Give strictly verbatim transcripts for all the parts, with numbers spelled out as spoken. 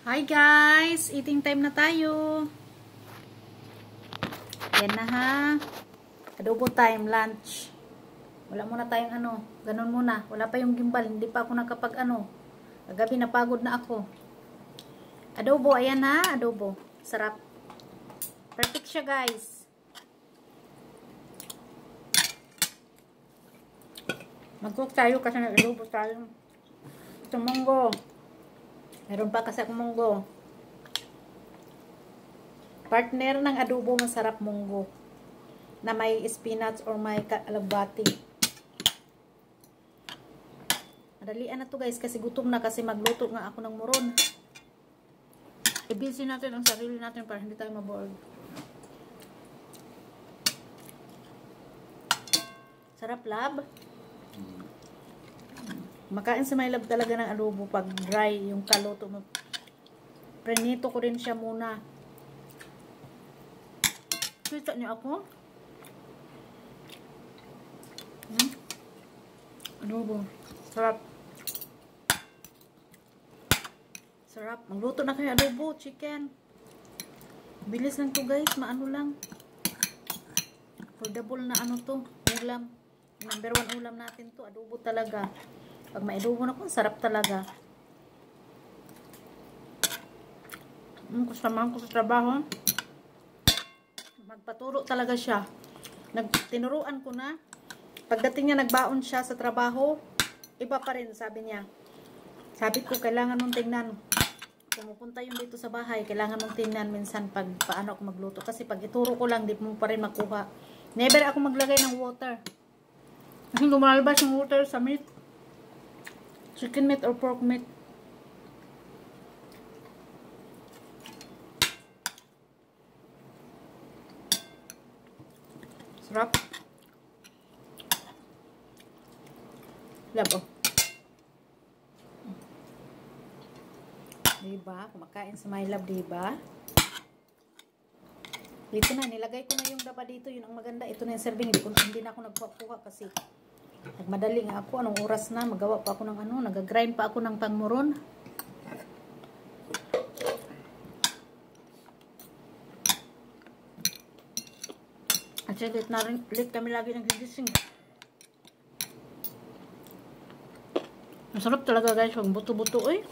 Hi guys! Eating time na tayo. Yan na ha. Adobo time, lunch. Wala muna tayong ano. Ganun muna. Wala pa yung gimbal. Hindi pa ako nakapag ano. Kagabi napagod na ako. Adobo. Ayan ha. Adobo. Sarap. Perfect siya guys. Mag-cook tayo kasi nag-adobo tayo. Ito munggo. Meron pa kasi akong munggo. Partner ng adobo, masarap munggo. Na may spinach or may alagbati. Madalian na to guys kasi gutom na kasi magluto nga ako ng muron. I-busy natin ang sarili natin para hindi tayo maboard. Sarap lab. Makain sa my love talaga ng adobo pag dry yung kaluto mo. Prenito ko rin siya muna. Kita niyo ako? Hmm? Adobo. Sarap. Sarap. Magluto na kayo adobo, chicken. Bilis lang to guys, maano lang. Affordable na ano to, ulam. Number one ulam natin to, adobo talaga. Pag maidobo na ko, sarap talaga. Mm, kasamahan ko sa trabaho. Magpaturo talaga siya. Nagtinuruan ko na. Pagdating niya, nagbaon siya sa trabaho. Iba pa rin, sabi niya. Sabi ko, kailangan mong tingnan. Pumupunta yung dito sa bahay, kailangan mong tingnan minsan pag paano ako magluto. Kasi pag ituro ko lang, di mo pa rin makuha. Never ako maglagay ng water. Kasi lumalabas yung water sa meat. Chicken meat or pork meat. Sarap. Labo. Diba? Kumakain sa my love, diba? Dito na, nilagay ko na yung daba dito. Yun ang maganda. Ito na yung serving. Hindi, ko, hindi na ako nagpakuha kasi nagmadali nga ako. Anong oras na? Magawa pa ako ng ano. Nag-grind pa ako ng pangmuron. At siya, late na rin. Late kami lagi nag-gising. Masarap talaga guys. Huwag buto-buto eh.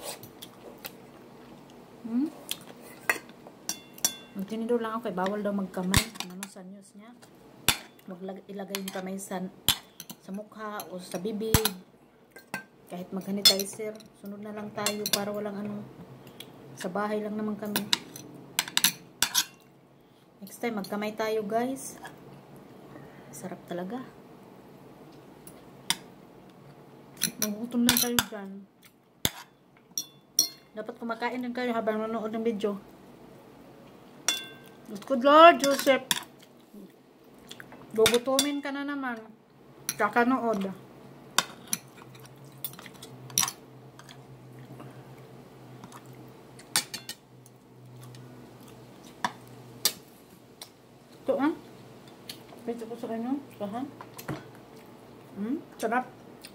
Hmm? Magtinidor lang ako. Kaya bawal daw magkamay. Ano sa news niya? Huwag ilagay yung kamay sa sa mukha o sa bibig. Kahit mag-sanitizer, sunod na lang tayo para walang ano. Sa bahay lang naman kami. Next time, magkamay tayo guys. Sarap talaga. Nagutom lang tayo dyan. Dapat kumakain din kayo habang nanonood ng video. Good Lord, Joseph. Bubutumin ka na naman. Kakanood. Ito ah. Pwede ko sa kanyo. Sahan. Hmm, sarap.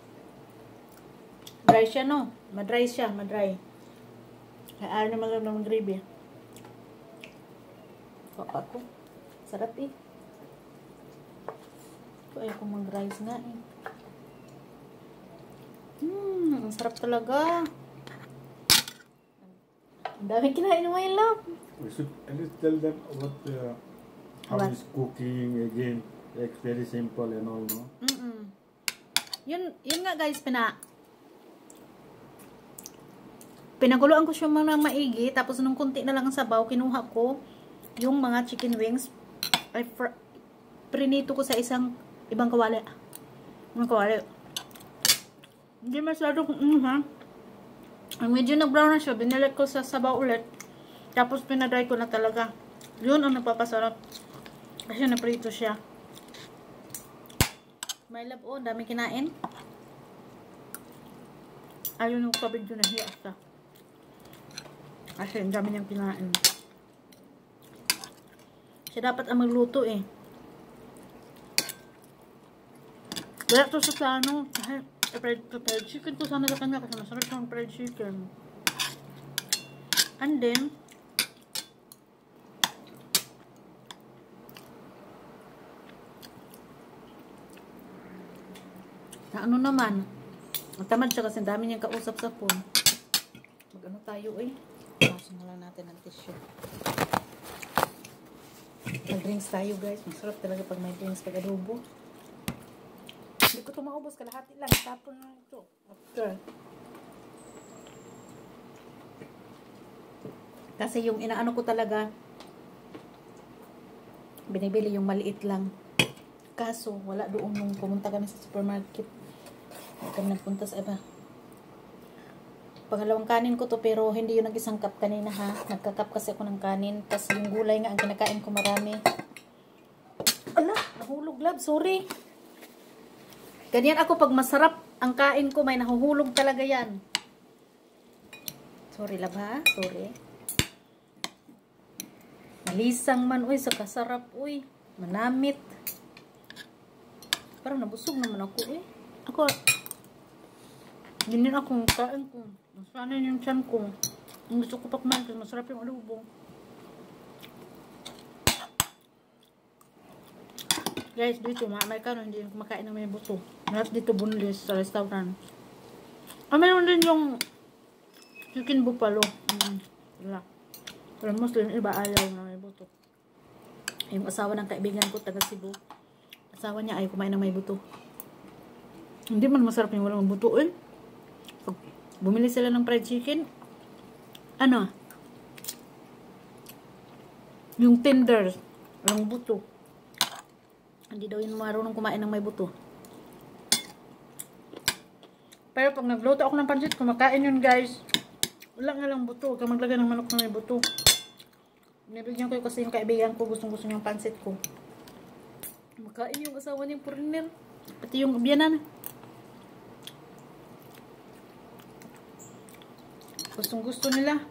Dry siya no. Madry siya. Madry. Kaya ayaw naman lang ng gravy. Papa ko. Sarap eh. Ayaw ko mag-rice nga eh. Hmm, ang sarap talaga. Ang dami kinain mo my love. We should at least tell them what uh, how what? is cooking again. Like very simple and all, no? Mm -mm. Yun, yun nga guys, pina pinaguluan ko siya mga maigi. Tapos nung kunti na lang ang sabaw, kinuha ko yung mga chicken wings. Ay, prinito ko sa isang ibang kawali. Ibang kawali. Hindi masyado kung ano ha. Ang medyo nag-brown na siya. Binilit ko sa sabaw ulit. Tapos pinadry ko na talaga. Yun ang nagpapasarap. Kasi naprito siya. My love, oh, dami kinain. Ayun yung kabig yun na hiya siya. Kasi ang dami niyang kinain. Siya dapat ang magluto eh. Wala to sa plano. Fried, fried chicken to sana sa kanya kasi masarap siyang fried chicken. And then, na ano naman, matamad siya kasi dami niyang kausap sa phone. Mag-ano tayo eh. Paso na lang natin ng tissue. Mag-drinks tayo guys. Masarap talaga pag may drinks pag adobo. Hindi ko ito maubos. Kalahati lang. Tapon na ito. After. Kasi yung inaano ko talaga, binibili yung maliit lang. Kaso, wala doon nung pumunta kami sa supermarket. Hindi kami nagpunta sa iba. Pangalawang kanin ko to, pero hindi yun nag-isang cup kanina ha. Nagka-cup kasi ako ng kanin. Kasi yung gulay nga ang kinakain ko marami. Ala, nahulog lab, sorry. Ganyan ako pag masarap ang kain ko, may nahuhulog talaga yan. Sorry lab ha, sorry. Malisang man, uy, sa kasarap, uy. Manamit. Parang nabusog naman ako, eh. Ako, ganyan akong kain ko. Sana yung tiyan ko. Ang gusto ko pa kumain kasi masarap yung adobo. Guys, dito, may karon hindi yung kumakain ng may buto. Lahat dito bunlis sa restaurant. Ah, mayroon din yung chicken buffalo. Mm, wala. Pero Muslim, iba ayaw na may buto. Yung asawa ng kaibigan ko, taga Cebu. Asawa niya ayaw kumain ng may buto. Hindi man masarap yung walang buto, eh. Pag bumili sila ng fried chicken, ano? Yung tender, walang buto. Hindi daw yun marunong kumain ng may buto. Pero pag nagluto ako ng pansit, kumakain yun guys. Wala nga lang buto. Huwag ka maglagay ng manok na may buto. Nabigyan ko kasi yung kaibigan ko, gustong gusto niyang pansit ko. Kumakain yung asawa niyang foreigner. Pati yung biyanan. Gustong gusto nila.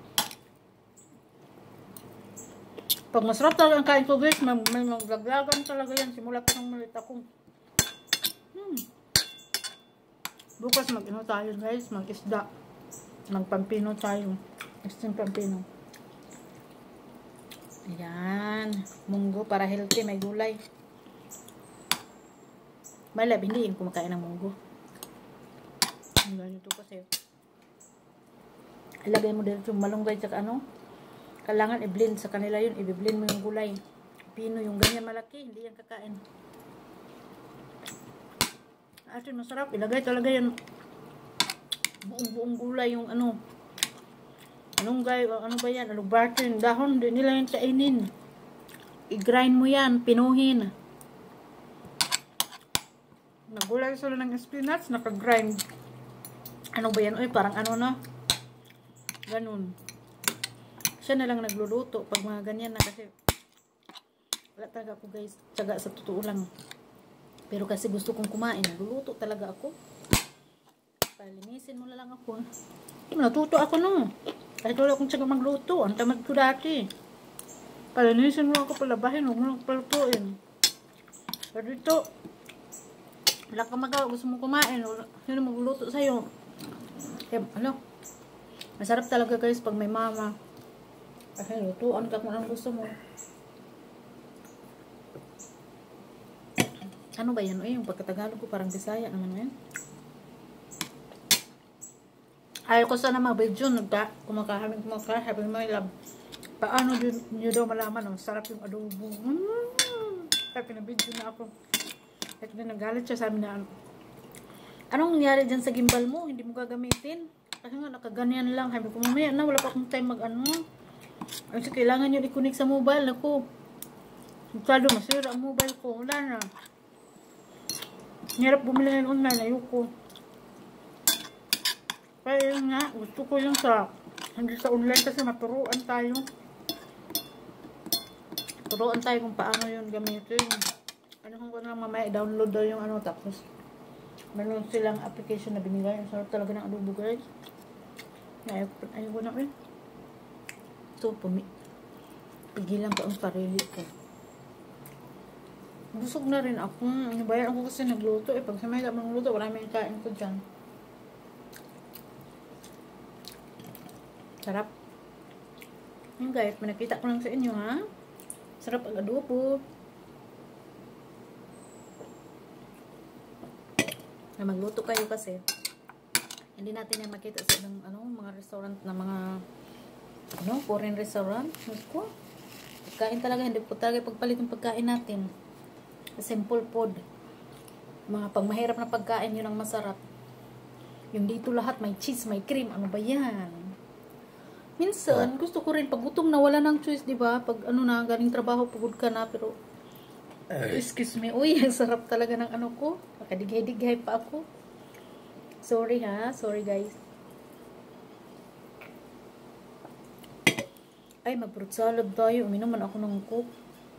Pag masarap talaga ang kain ko guys, may, may maglaglagan talaga yan. Simula pa ng malit ako. Hmm. Bukas mag-ino tayo guys, mag-isda. Mag-pampino tayo. Isting pampino. Ayan. Munggo para healthy, may gulay. May lab, hindi yung kumakain ng munggo. Ang ganito kasi. Ilagay mo dito yung malunggay tsaka ano. Kailangan i-blend sa kanila yun. I-blend mo yung gulay. Pino yung ganyan malaki. Hindi yan kakain. Ate, masarap. Ilagay talaga yan. Buong-buong gulay yung ano. Anong gay, ano ba yan? Ano batin? Dahon. Hindi nila yung kainin. I-grind mo yan. Pinuhin. Nagulay sila ng spinach. Naka-grind. Ano ba yan? Uy, parang ano na. Ganun. Siya na lang nagluluto pag mga ganyan na kasi wala talaga ako guys, tiyaga sa totoo lang. Pero kasi gusto kong kumain, nagluluto talaga ako. Palinisin mo na lang ako. Natuto ako no. Kahit wala akong tiyaga magluto, ang tamad ko dati. Palinisin mo ako, palabahin, huwag mo lang palutuin. Pero dito, wala kang magawa, gusto mong kumain, sino magluluto sa'yo? Kaya, ano, masarap talaga guys pag may mama. Kasi lutuan ka kung anong gusto mo. Ano ba yan? Eh, yung pagkatagalog ko parang Bisaya naman yan. Ayaw ko sana mag-video. Nagda, kumakahaming kumakahaming my love. Paano nyo daw malaman? Ang sarap yung adobo. Mm. Kaya pinabidyo na ako. At nagalit siya sa amin na ano. Anong nangyari dyan sa gimbal mo? Hindi mo gagamitin? Kasi nga nakaganyan lang. Sabi ko, mamaya na, wala pa akong time mag-ano. Kasi kailangan nyo i-connect sa mobile ako. Masyado masira ang mobile ko. Wala na. Hirap bumili ng online. Ayoko. Kaya yun nga. Gusto ko yung sa hindi sa online kasi maturuan tayo. Turuan tayo kung paano yun gamitin. Ano kung ko na mamaya i-download daw yung ano. Tapos meron silang application na binigay. Ang sarap talaga ng adobo guys. Ayoko, ayoko na eh. So, pumi pigilan ko ang sarili ko. Busog na rin ako. Nabayan ako kasi nagluto. Eh, pag sa may damang luto, wala may kain ko dyan. Sarap. Yung guys, manakita ko lang sa inyo ha. Sarap ang adobo. Na magluto kayo kasi hindi natin yan makita sa ibang ano, mga restaurant na mga ano, foreign restaurant. Ko. Pagkain talaga, hindi po talaga pagpalit yung pagkain natin. Simple food. Mga pagmahirap na pagkain, yun ang masarap. Yung dito lahat, may cheese, may cream. Ano ba yan? Minsan, gusto ko rin, pag gutom na, wala nang choice, di ba? Pag ano na, galing trabaho, pagod ka na, pero excuse me, uy, ang sarap talaga ng ano ko. Makadigay-digay pa ako. Sorry ha, sorry guys. Ay, mag-fruit salad tayo. Uminom man ako ng coke.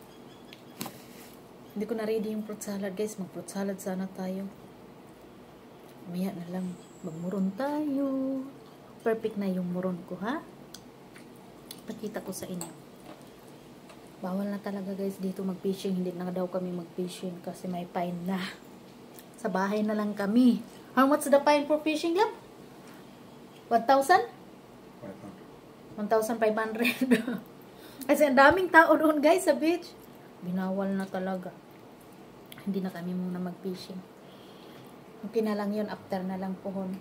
Hindi ko na ready yung fruit salad, guys. Mag-fruit salad sana tayo. Maya na lang. Magmuron tayo. Perfect na yung muron ko, ha? Pakita ko sa inyo. Bawal na talaga, guys, dito mag-fishing. Hindi na daw kami mag-fishing kasi may fine na. Sa bahay na lang kami. How much the fine for fishing, love? one thousand? one thousand five hundred. Kasi ang daming tao doon, guys, sa beach. Binawal na talaga. Hindi na kami muna mag-fishing. Okay na lang yun. After na lang pohon.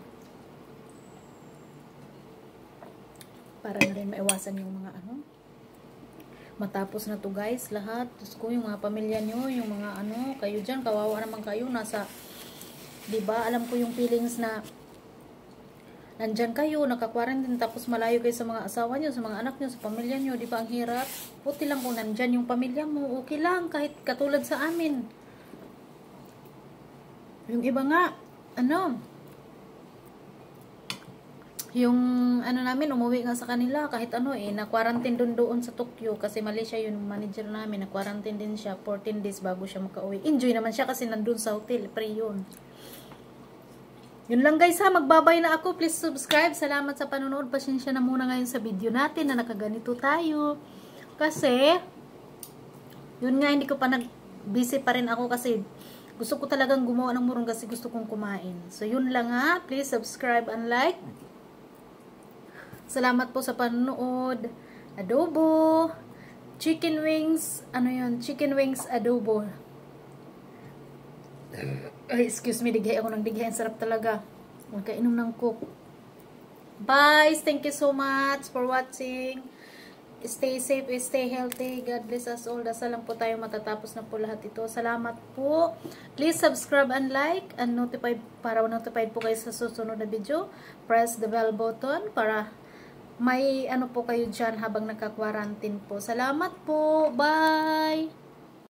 Para na rin maiwasan yung mga ano. Matapos na to, guys, lahat. Diyos ko, yung mga pamilya nyo, yung mga ano, kayo dyan, kawawa naman kayo. Nasa, diba, alam ko yung feelings na nandyan kayo, naka-quarantine, tapos malayo kayo sa mga asawa nyo, sa mga anak nyo, sa pamilya nyo, di ba ang hirap? Puti lang kung nandyan yung pamilya mo, okay lang, kahit katulad sa amin. Yung iba nga, ano, yung ano namin, umuwi nga sa kanila, kahit ano eh, na-quarantine dun doon sa Tokyo, kasi Malaysia yun, manager namin, na-quarantine din siya, fourteen days bago siya makauwi. Enjoy naman siya kasi nandun sa hotel, pre yun. Yun lang guys ha, magbabay na ako. Please subscribe. Salamat sa panonood. Pasensya na muna ngayon sa video natin na nakaganito tayo. Kasi, yun nga, hindi ko pa nag-busy pa rin ako kasi gusto ko talagang gumawa ng murong kasi gusto kong kumain. So, yun lang ha. Please subscribe and like. Salamat po sa panonood. Adobo. Chicken wings. Ano yun? Chicken wings adobo. Ay, excuse me, digay ako ng digay. Ang sarap talaga. Magkainom ng coke. Bye! Thank you so much for watching. Stay safe, stay healthy. God bless us all. Dasal lang po tayo matatapos na po lahat ito. Salamat po. Please subscribe and like and notify para notified po kayo sa susunod na video. Press the bell button para may ano po kayo dyan habang naka-quarantine po. Salamat po. Bye!